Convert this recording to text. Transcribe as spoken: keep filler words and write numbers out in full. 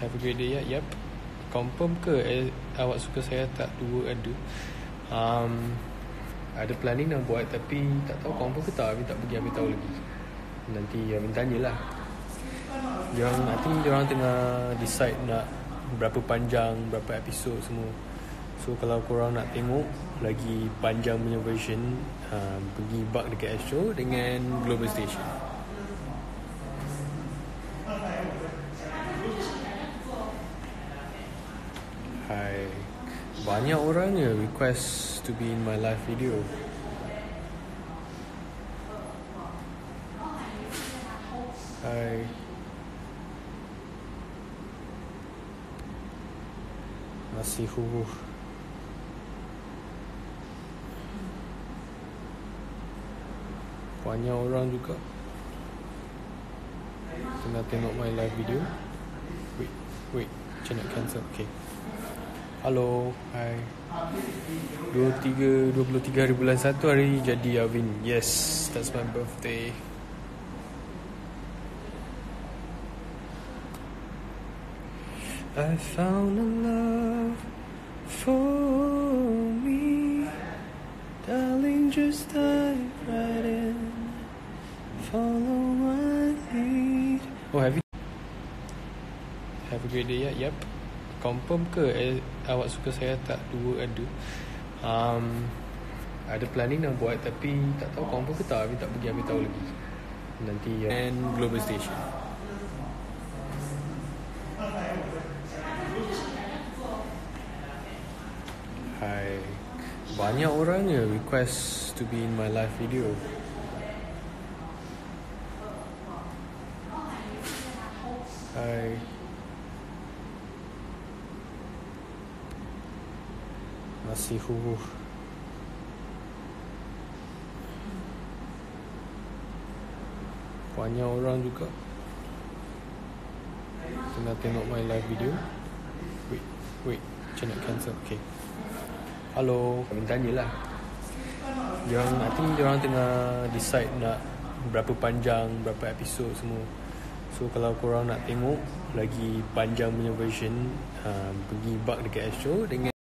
Have a great day. Ya, yep. Confirm ke eh, awak suka saya tak dua ada? Um, ada planning nak buat tapi tak tahu confirm ke tak. Tapi tak pergi ambil tahu lagi. Nanti Avin tanyalah. Diorang, I think diorang tengah decide nak berapa panjang, berapa episod semua. So kalau korang nak tengok lagi panjang punya version, um, pergi bug dekat Astro dengan Global Station. Hai, banyak orang je request to be in my live video. Hai, masih huhuh. Banyak orang juga tengah tengok my live video. Wait, wait, macam nak cancel. Okay. Hello, hi. dua puluh tiga, dua puluh tiga hari bulan satu hari jadi Avin. Yes, that's my birthday. I found a love for me, darling, just dive right in, follow my lead. Oh, have you have a great day. Ya, yep. Confirm ke eh, awak suka saya tak dua ada? Um, ada planning nak buat tapi tak tahu confirm ke tak. Tapi tak pergi ambil tahu lagi. Nanti uh, and Global Station. Hai, banyak orang je request to be in my live video. Hai, masih huhuh. Banyak orang juga tengah tengok my live video. Wait, wait, macam nak cancel. Okay. Hello, Avin tanyalah. Diorang, I think diorang tengah decide nak berapa panjang, berapa episod semua. So kalau korang nak tengok lagi panjang punya version, um, pergi bug dekat Astro dengan